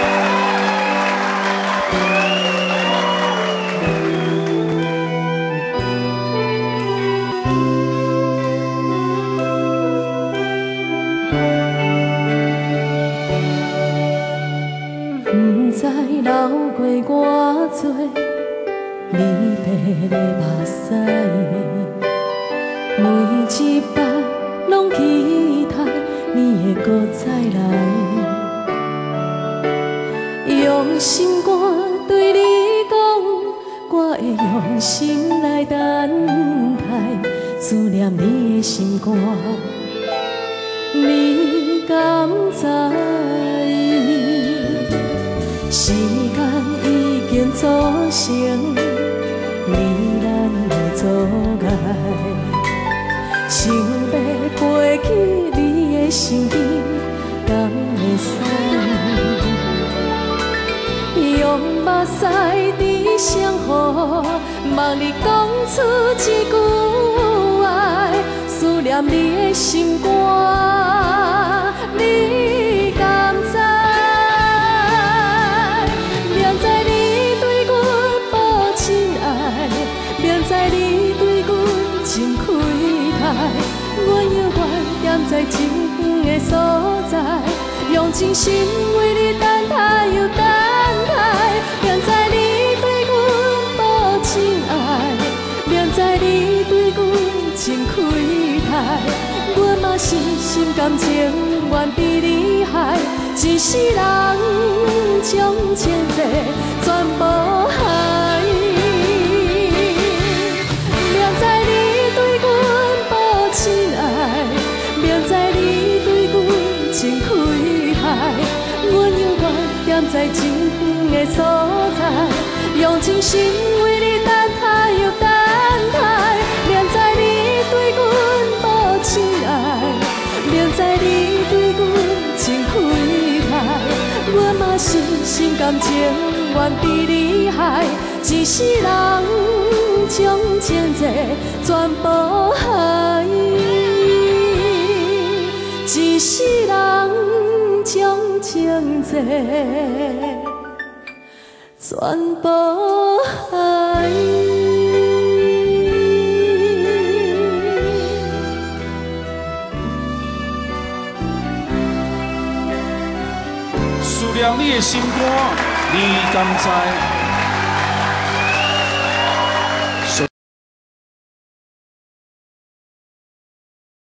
知流过偌多离别的目屎，每一摆拢期待你会搁再来。用心肝对你讲，我会用心来等待，思念你的心肝，你敢知？时间已经组成你咱的阻碍，想要飞去你的身边，敢会使？用目屎滴双雨，望你讲出一句爱，思念你的心肝，你敢知？明知你对阮真开泰，阮犹原踮在真远的所在，用真心为你等待又等待。明知你对阮无真爱，明知你对阮真开泰，阮嘛是心甘情愿被你害，一世人将情债全部害。踮在真远的所在，用真心为你等待又等待。明知你对阮无真爱，明知你对阮真开泰，阮嘛是心甘情愿被你害，一世人将情债全部害，一世人将情债全部害。 思念你的心肝，你敢知？